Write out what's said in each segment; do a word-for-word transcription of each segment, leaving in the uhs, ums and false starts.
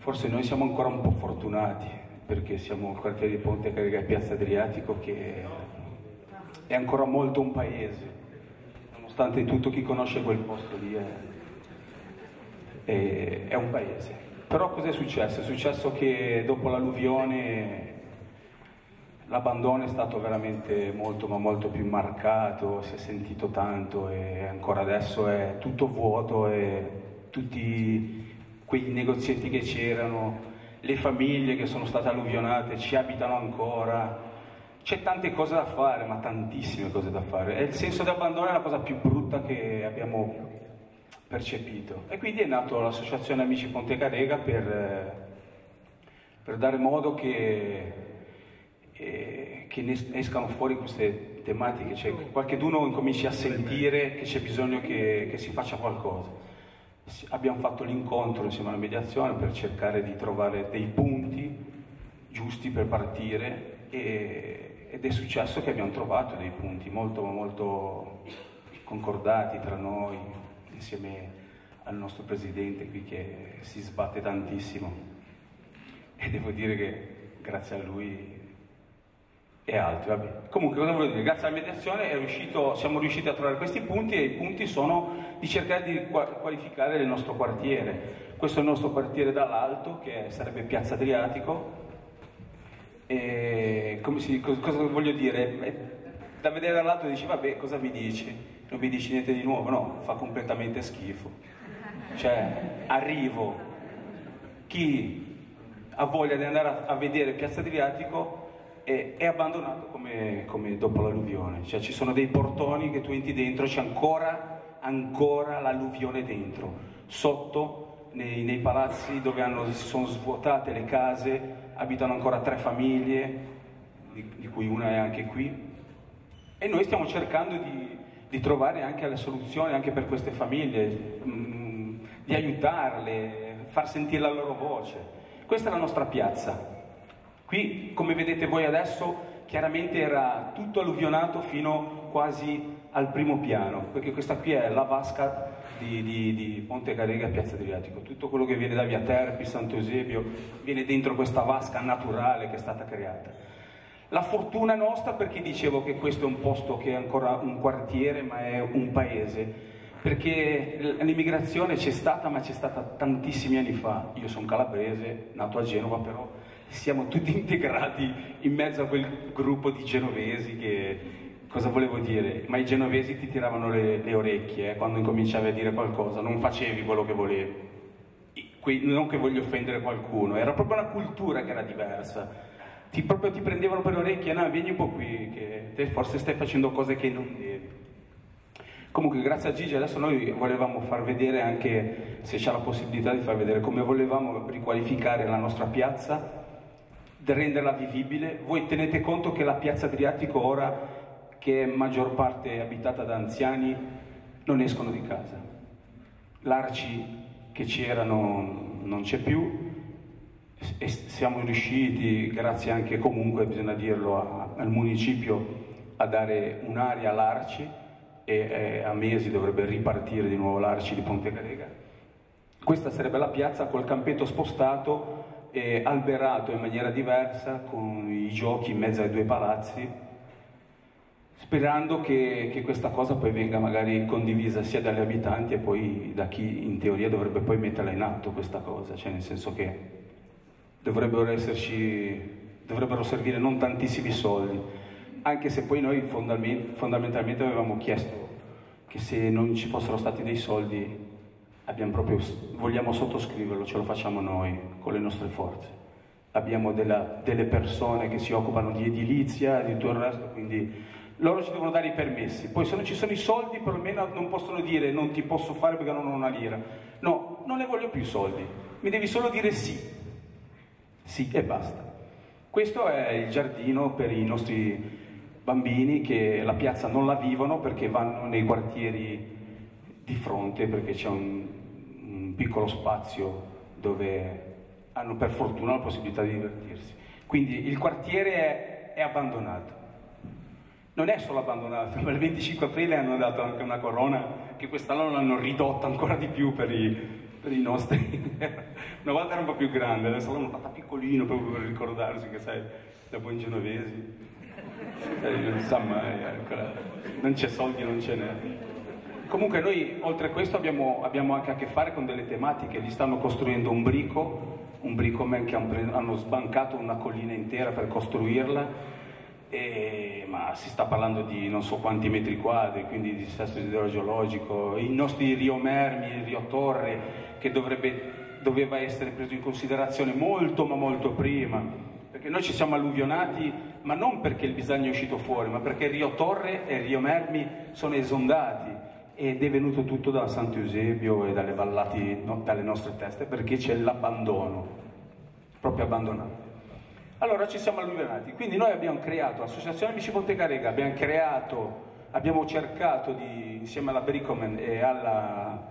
forse noi siamo ancora un po' fortunati, perché siamo il quartiere di Ponte Carega e Piazza Adriatico, che è ancora molto un paese, nonostante tutto chi conosce quel posto lì è, è, è un paese. Però cos'è successo? È successo che dopo l'alluvione l'abbandono è stato veramente molto ma molto più marcato, si è sentito tanto e ancora adesso è tutto vuoto e tutti quei negozietti che c'erano, le famiglie che sono state alluvionate ci abitano ancora, c'è tante cose da fare, ma tantissime cose da fare, e il senso di abbandono è la cosa più brutta che abbiamo percepito. E quindi è nato l'associazione Amici Ponte Carega per, per dare modo che, eh, che ne escano fuori queste tematiche, cioè che qualcheduno incominci a sentire che c'è bisogno che, che si faccia qualcosa. Abbiamo fatto l'incontro insieme alla mediazione per cercare di trovare dei punti giusti per partire e, ed è successo che abbiamo trovato dei punti molto molto concordati tra noi, insieme al nostro presidente qui che si sbatte tantissimo, e devo dire che grazie a lui e altri, vabbè. Comunque cosa voglio dire? Grazie alla mediazione è riuscito, siamo riusciti a trovare questi punti, e i punti sono di cercare di qualificare il nostro quartiere. Questo è il nostro quartiere dall'alto, che sarebbe Piazza Adriatico, e come si, cosa voglio dire? Da vedere dall'alto dici vabbè, cosa mi dici? Non mi dici niente di nuovo? No, fa completamente schifo. Cioè, arrivo, chi ha voglia di andare a, a vedere Piazza Adriatico è, è abbandonato come, come dopo l'alluvione. Cioè ci sono dei portoni che tu entri dentro, c'è ancora, ancora l'alluvione dentro. Sotto, nei, nei palazzi dove hanno, si sono svuotate le case, abitano ancora tre famiglie, di, di cui una è anche qui. E noi stiamo cercando di, di trovare anche le soluzioni anche per queste famiglie, mh, di aiutarle, far sentire la loro voce. Questa è la nostra piazza. Qui, come vedete voi adesso, chiaramente era tutto alluvionato fino quasi al primo piano, perché questa qui è la vasca di, di, di Ponte Carega e Piazza Adriatico. Tutto quello che viene da Via Terpi, Santo Eusebio, viene dentro questa vasca naturale che è stata creata. La fortuna nostra, perché dicevo che questo è un posto che è ancora un quartiere, ma è un paese, perché l'immigrazione c'è stata, ma c'è stata tantissimi anni fa. Io sono calabrese, nato a Genova, però siamo tutti integrati in mezzo a quel gruppo di genovesi che, cosa volevo dire? Ma i genovesi ti tiravano le, le orecchie eh, quando incominciavi a dire qualcosa, non facevi quello che volevi. Non che voglio offendere qualcuno, era proprio una cultura che era diversa. Ti, proprio ti prendevano per le orecchie, no, vieni un po' qui, che te forse stai facendo cose che non devi. Comunque grazie a Gigi adesso noi volevamo far vedere anche, se c'è la possibilità di far vedere come volevamo riqualificare la nostra piazza, di renderla vivibile. Voi tenete conto che la Piazza Adriatico ora, che è maggior parte abitata da anziani, non escono di casa. L'Arci che c'era non, non c'è più, e siamo riusciti, grazie anche comunque, bisogna dirlo, a, al municipio a dare un'area all'Arci, e eh, a mesi dovrebbe ripartire di nuovo l'Arci di Ponte Carega. Questa sarebbe la piazza col campetto spostato e alberato in maniera diversa, con i giochi in mezzo ai due palazzi, sperando che, che questa cosa poi venga magari condivisa sia dagli abitanti e poi da chi in teoria dovrebbe poi metterla in atto questa cosa, cioè nel senso che dovrebbero esserci, dovrebbero servire non tantissimi soldi, anche se poi noi fondamentalmente avevamo chiesto che se non ci fossero stati dei soldi abbiamo proprio, vogliamo sottoscriverlo, ce lo facciamo noi con le nostre forze. Abbiamo della, delle persone che si occupano di edilizia e di tutto il resto, quindi loro ci devono dare i permessi. Poi se non ci sono i soldi perlomeno non possono dire non ti posso fare perché non ho una lira. No, non ne voglio più i soldi, mi devi solo dire sì. Sì e basta. Questo è il giardino per i nostri bambini che la piazza non la vivono perché vanno nei quartieri di fronte, perché c'è un, un piccolo spazio dove hanno per fortuna la possibilità di divertirsi. Quindi il quartiere è, è abbandonato. Non è solo abbandonato, ma il venticinque aprile hanno dato anche una corona che quest'anno l'hanno ridotta ancora di più per i, per i nostri. Una volta era un po' più grande, adesso l'hanno fatta piccolino proprio per ricordarsi che sai, da buon genovesi, non sa mai, ecco, non c'è soldi, non ce n'è. Comunque noi oltre a questo abbiamo, abbiamo anche a che fare con delle tematiche, gli stanno costruendo un brico, un bricoman che hanno sbancato una collina intera per costruirla, e, ma si sta parlando di non so quanti metri quadri, quindi di dissesto idrogeologico, i nostri Rio Mermi, il Rio Torre, che dovrebbe, doveva essere preso in considerazione molto ma molto prima, perché noi ci siamo alluvionati, ma non perché il Bisagno è uscito fuori, ma perché il Rio Torre e il Rio Mermi sono esondati, ed è venuto tutto da Sant'Eusebio e dalle vallate, no, dalle nostre teste, perché c'è l'abbandono, proprio abbandonato. Allora ci siamo alluvionati, quindi noi abbiamo creato l'Associazione Amici Ponte Carega, abbiamo creato, abbiamo cercato di, insieme alla Bricoman e alla,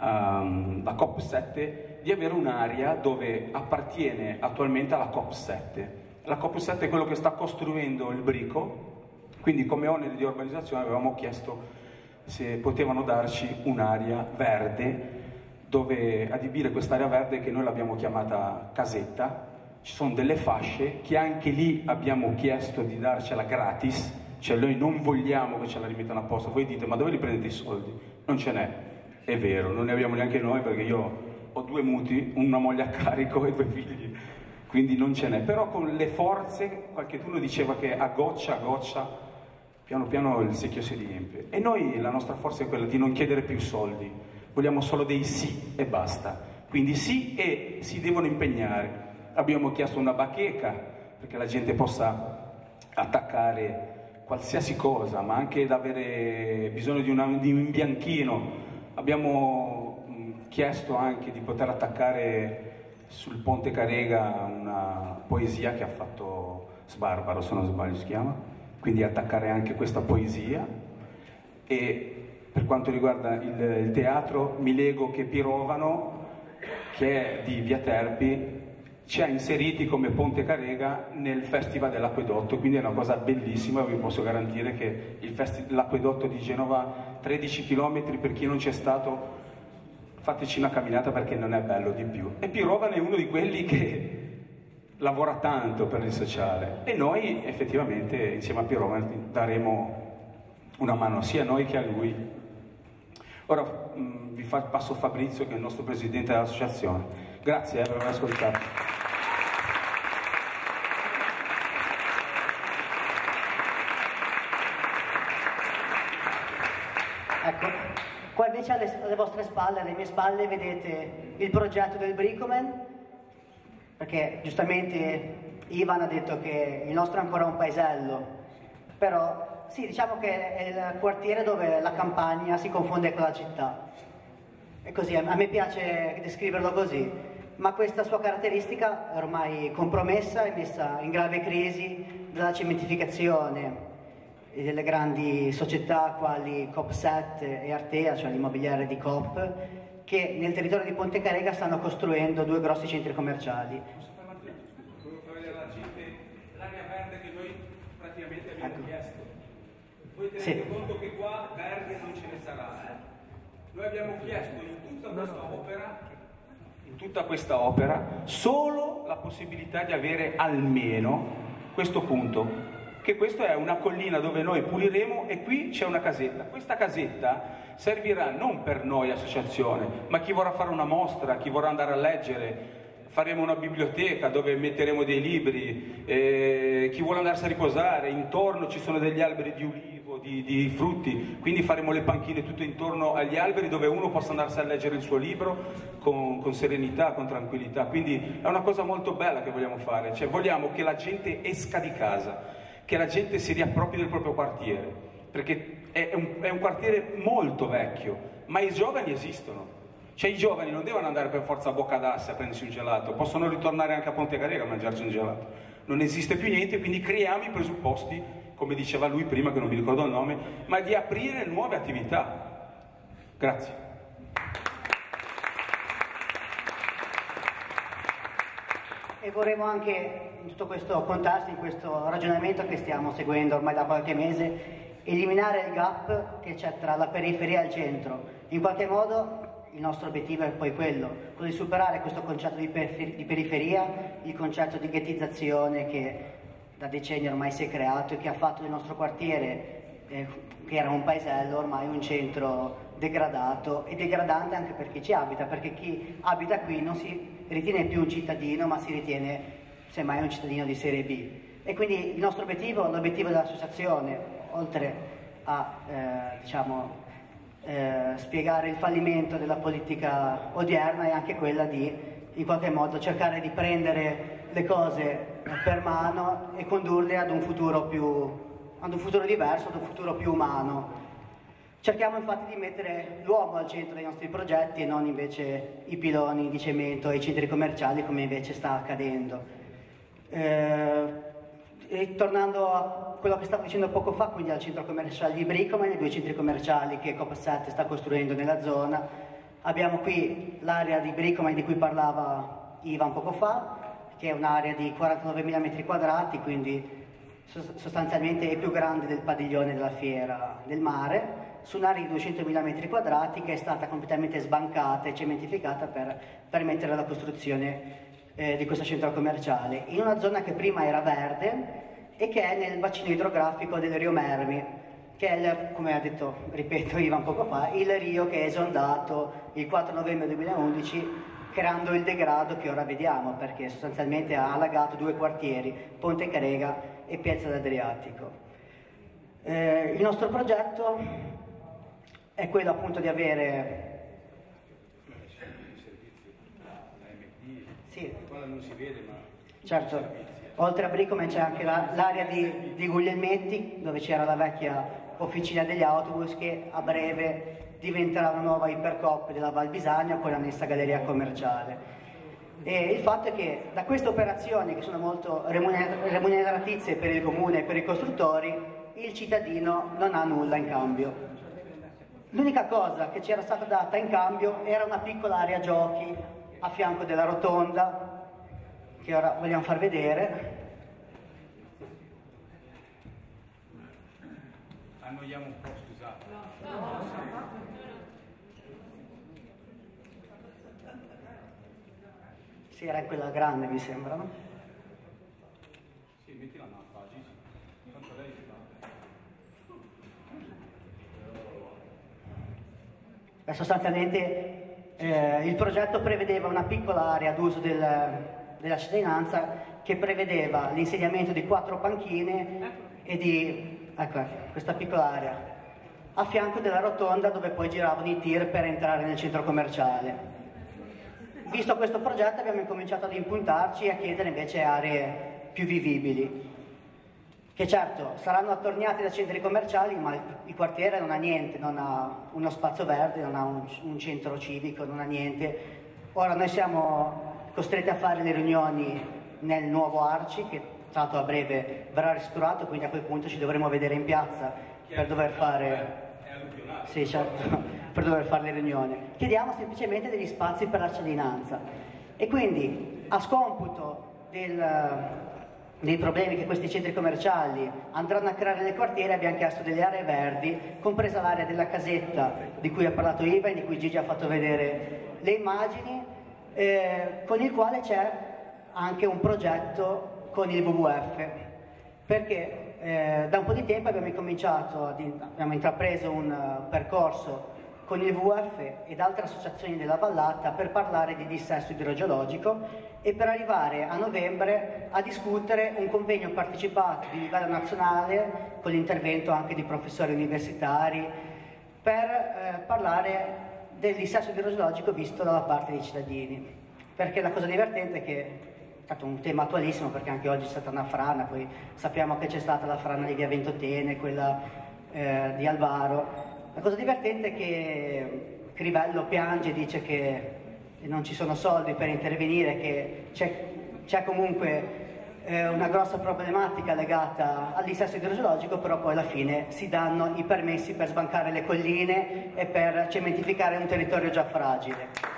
alla C O P sette, di avere un'area dove appartiene attualmente alla C O P sette. La C O P sette è quello che sta costruendo il brico, quindi come onere di urbanizzazione avevamo chiesto se potevano darci un'area verde dove adibire quest'area verde, che noi l'abbiamo chiamata casetta. Ci sono delle fasce che anche lì abbiamo chiesto di darcela gratis, cioè noi non vogliamo che ce la rimettano a posto. Voi dite, ma dove li prendete i soldi? Non ce n'è, è vero, non ne abbiamo neanche noi, perché io ho due mutui, una moglie a carico e due figli, quindi non ce n'è. Però con le forze, qualcuno diceva che a goccia a goccia, piano piano il secchio si riempie. E noi la nostra forza è quella di non chiedere più soldi, vogliamo solo dei sì e basta. Quindi sì, e si devono impegnare. Abbiamo chiesto una bacheca perché la gente possa attaccare qualsiasi cosa, ma anche da avere bisogno di, una, di un imbianchino. Abbiamo mh, chiesto anche di poter attaccare sul Ponte Carega una poesia che ha fatto Sbarbaro, se non sbaglio si chiama, quindi attaccare anche questa poesia. E per quanto riguarda il, il teatro, mi lego che Pirovano, che è di Via Terpi, ci ha inseriti come Ponte Carega nel Festival dell'Acquedotto, quindi è una cosa bellissima. Vi posso garantire che l'Acquedotto di Genova, tredici chilometri, per chi non c'è stato, fateci una camminata perché non è bello di più. E Pirovano è uno di quelli che lavora tanto per il sociale, e noi effettivamente insieme a Pirovano daremo una mano sia a noi che a lui. Ora mh, vi fa, passo Fabrizio, che è il nostro presidente dell'associazione. Grazie eh, per aver ascoltato. Ecco, qua invece alle, alle vostre spalle, alle mie spalle, vedete il progetto del Bricoman, perché giustamente Ivan ha detto che il nostro è ancora un paesello, però sì, diciamo che è il quartiere dove la campagna si confonde con la città. E così, a me piace descriverlo così, ma questa sua caratteristica è ormai compromessa e messa in grave crisi dalla cementificazione e delle grandi società quali C O P sette e Artea, cioè l'immobiliare di Coop, che nel territorio di Ponte Carega stanno costruendo due grossi centri commerciali. Posso fare un attimo? Volevo far vedere alla gente l'area verde che noi praticamente abbiamo ecco. chiesto. Voi tenete sì. conto che qua verde non ce ne sarà. Eh? Noi abbiamo chiesto in tutta questa opera, in tutta questa opera, solo la possibilità di avere almeno questo punto, che questa è una collina dove noi puliremo, e qui c'è una casetta. Questa casetta servirà non per noi associazione, ma chi vorrà fare una mostra, chi vorrà andare a leggere. Faremo una biblioteca dove metteremo dei libri, eh, chi vuole andarsi a riposare, intorno ci sono degli alberi di ulivo, di, di frutti, quindi faremo le panchine tutto intorno agli alberi dove uno possa andarsi a leggere il suo libro con, con serenità, con tranquillità. Quindi è una cosa molto bella che vogliamo fare, cioè vogliamo che la gente esca di casa, che la gente si riappropri del proprio quartiere, perché è un, è un quartiere molto vecchio, ma i giovani esistono. Cioè i giovani non devono andare per forza a Boccadassi a prendersi un gelato, possono ritornare anche a Ponte Carega a mangiarsi un gelato. Non esiste più niente, quindi creiamo i presupposti, come diceva lui prima, che non mi ricordo il nome, ma di aprire nuove attività. Grazie. E vorremmo anche, in tutto questo contesto, in questo ragionamento che stiamo seguendo ormai da qualche mese, eliminare il gap che c'è tra la periferia e il centro. In qualche modo il nostro obiettivo è poi quello, quello di superare questo concetto di, perifer di periferia, il concetto di ghettizzazione che da decenni ormai si è creato e che ha fatto del nostro quartiere, eh, che era un paesello, ormai un centro degradato e degradante anche per chi ci abita, perché chi abita qui non si ritiene più un cittadino, ma si ritiene semmai un cittadino di serie B. E quindi il nostro obiettivo, l'obiettivo dell'associazione, oltre a eh, diciamo, eh, spiegare il fallimento della politica odierna, è anche quella di in qualche modo cercare di prendere le cose per mano e condurle ad un futuro più, ad un futuro diverso, ad un futuro più umano. Cerchiamo infatti di mettere l'uomo al centro dei nostri progetti e non invece i piloni di cemento e i centri commerciali come invece sta accadendo. Eh, e tornando a quello che stavo dicendo poco fa, quindi al centro commerciale di Bricoman, i due centri commerciali che Coop sette sta costruendo nella zona, abbiamo qui l'area di Bricoman di cui parlava Ivan poco fa, che è un'area di quarantanovemila metri quadrati, quindi sostanzialmente è più grande del padiglione della fiera del mare, su un'area di duecentomila metri quadrati che è stata completamente sbancata e cementificata per permettere la costruzione eh, di questo centro commerciale, in una zona che prima era verde e che è nel bacino idrografico del Rio Mermi, che è, il, come ha detto, ripeto Ivan poco fa, il Rio che è esondato il quattro novembre duemilaundici creando il degrado che ora vediamo, perché sostanzialmente ha allagato due quartieri, Ponte Carega e Piazza d'Adriatico. Eh, il nostro progetto è quello appunto di avere... Sì. Non si vede, ma... Certo, oltre a Bricoman c'è anche l'area la, di, di Guglielmetti, dove c'era la vecchia officina degli autobus, che a breve diventerà una nuova Ipercoop della Val Bisagna con l'annessa galleria commerciale. E il fatto è che da queste operazioni, che sono molto remuneratizie per il comune e per i costruttori, il cittadino non ha nulla in cambio. L'unica cosa che ci era stata data in cambio era una piccola area giochi a fianco della rotonda, che ora vogliamo far vedere. Annoiamo un po', scusate. No, no, no. Sì, era quella grande, mi sembra, no? Sì, mettila una pagina. Tanto lei si fa. Sostanzialmente eh, il progetto prevedeva una piccola area d'uso del, della cittadinanza che prevedeva l'insediamento di quattro panchine e di, ecco, questa piccola area, a fianco della rotonda dove poi giravano i tir per entrare nel centro commerciale. Visto questo progetto abbiamo incominciato ad impuntarci e a chiedere invece aree più vivibili, che certo saranno attorniate da centri commerciali, ma il quartiere non ha niente, non ha uno spazio verde, non ha un, un centro civico, non ha niente. Ora noi siamo costretti a fare le riunioni nel nuovo Arci, che tra l'altro a breve verrà ristrutturato, quindi a quel punto ci dovremo vedere in piazza per dover fare... Sì, certo, per dover fare le riunioni. Chiediamo semplicemente degli spazi per la cittadinanza. E quindi, a scomputo del, dei problemi che questi centri commerciali andranno a creare nel quartiere, abbiamo chiesto delle aree verdi, compresa l'area della casetta di cui ha parlato Ivan, di cui Gigi ha fatto vedere le immagini, eh, con il quale c'è anche un progetto con il W W F, perché Eh, da un po' di tempo abbiamo incominciato, ad in, abbiamo intrapreso un uh, percorso con il W W F ed altre associazioni della vallata per parlare di dissesto idrogeologico e per arrivare a novembre a discutere un convegno partecipato di livello nazionale con l'intervento anche di professori universitari per eh, parlare del dissesto idrogeologico visto dalla parte dei cittadini, perché la cosa divertente è che è stato un tema attualissimo, perché anche oggi c'è stata una frana, poi sappiamo che c'è stata la frana di via Ventotene, quella eh, di Alvaro. La cosa divertente è che Crivello piange, dice che non ci sono soldi per intervenire, che c'è comunque eh, una grossa problematica legata al dissesto idrogeologico, però poi alla fine si danno i permessi per sbancare le colline e per cementificare un territorio già fragile.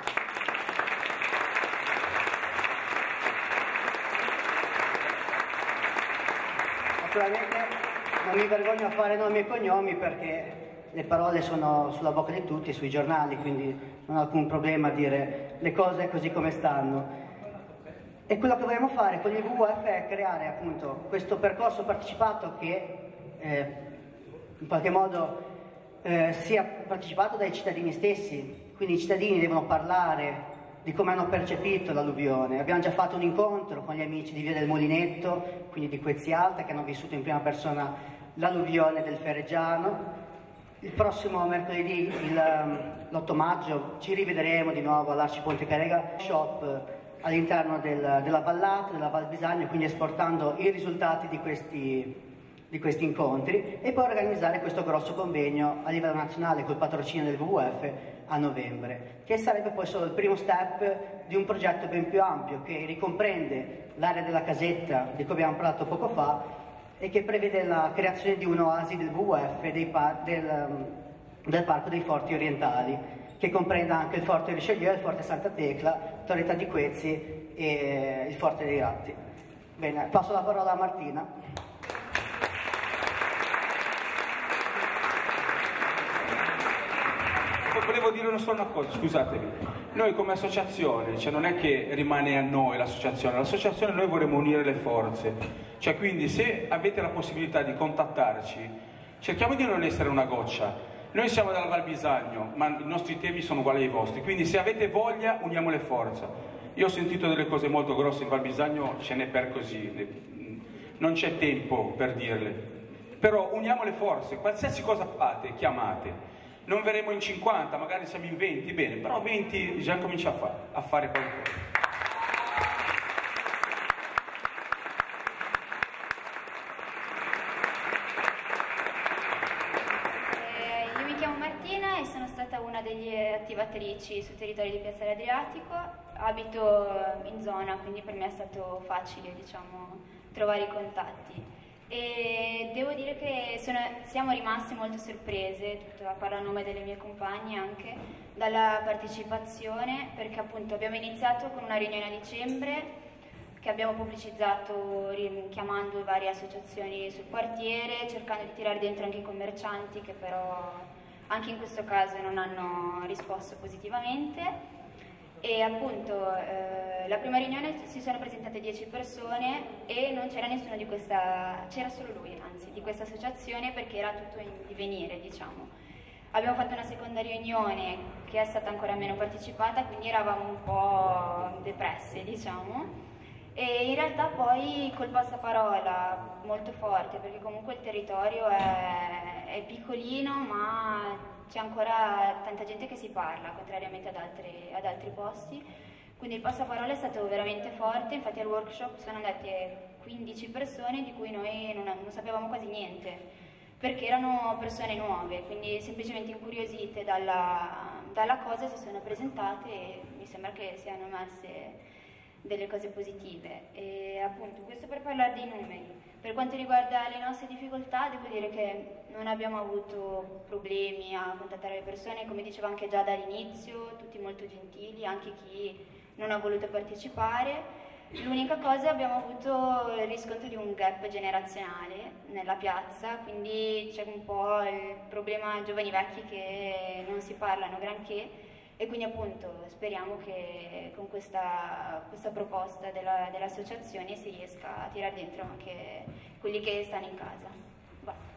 Naturalmente non mi vergogno a fare nomi e cognomi perché le parole sono sulla bocca di tutti, sui giornali, quindi non ho alcun problema a dire le cose così come stanno. E quello che vorremmo fare con il W W F è creare appunto questo percorso partecipato che eh, in qualche modo eh, sia partecipato dai cittadini stessi, quindi i cittadini devono parlare di come hanno percepito l'alluvione. Abbiamo già fatto un incontro con gli amici di Via del Molinetto, quindi di Quezzi Alta, che hanno vissuto in prima persona l'alluvione del Ferreggiano. Il prossimo mercoledì, l'otto maggio, ci rivedremo di nuovo all'Arci Ponte Carega Shop all'interno del, della vallata, della Val Bisagno, quindi esportando i risultati di questi, di questi incontri, e poi organizzare questo grosso convegno a livello nazionale col patrocinio del W W F a novembre, che sarebbe poi solo il primo step di un progetto ben più ampio che ricomprende l'area della casetta di cui abbiamo parlato poco fa e che prevede la creazione di un'oasi del W W F dei par del, del Parco dei Forti Orientali, che comprenda anche il Forte Richelieu, il Forte Santa Tecla, Torretta di Quezzi e il Forte dei Ratti. Bene, passo la parola a Martina. Volevo dire solo una cosa, scusatemi. Noi come associazione, cioè non è che rimane a noi l'associazione, l'associazione noi vorremmo unire le forze. Cioè quindi se avete la possibilità di contattarci, cerchiamo di non essere una goccia. Noi siamo dalla Val Bisagno, ma i nostri temi sono uguali ai vostri, quindi se avete voglia uniamo le forze. Io ho sentito delle cose molto grosse in Val Bisagno, ce n'è per così, non c'è tempo per dirle. Però uniamo le forze, qualsiasi cosa fate, chiamate. Non verremo in cinquanta, magari siamo in venti, bene, però venti già comincia a, fa a fare qualcosa. Una delle attivatrici sul territorio di Piazzale Adriatico, abito in zona, quindi per me è stato facile, diciamo, trovare i contatti. E devo dire che sono, siamo rimasti molto sorprese, tutto, parlo a nome delle mie compagne anche, dalla partecipazione, perché appunto abbiamo iniziato con una riunione a dicembre che abbiamo pubblicizzato chiamando varie associazioni sul quartiere, cercando di tirare dentro anche i commercianti che però anche in questo caso non hanno risposto positivamente. E appunto eh, la prima riunione si sono presentate dieci persone e non c'era nessuno di questa, c'era solo lui anzi, di questa associazione, perché era tutto in divenire, diciamo. Abbiamo fatto una seconda riunione che è stata ancora meno partecipata, quindi eravamo un po' depresse, diciamo. E in realtà poi col passaparola molto forte, perché comunque il territorio è, è piccolino, ma c'è ancora tanta gente che si parla, contrariamente ad altri, ad altri posti. Quindi il passaparola è stato veramente forte, infatti al workshop sono andate quindici persone di cui noi non, non sapevamo quasi niente, perché erano persone nuove, quindi semplicemente incuriosite dalla, dalla cosa si sono presentate e mi sembra che siano emerse delle cose positive. E appunto questo per parlare dei numeri. Per quanto riguarda le nostre difficoltà, devo dire che non abbiamo avuto problemi a contattare le persone, come dicevo anche già dall'inizio, tutti molto gentili, anche chi non ha voluto partecipare. L'unica cosa, abbiamo avuto il riscontro di un gap generazionale nella piazza, quindi c'è un po' il problema giovani vecchi che non si parlano granché. E quindi appunto speriamo che con questa, questa proposta dell'associazione dell si riesca a tirare dentro anche quelli che stanno in casa. Va.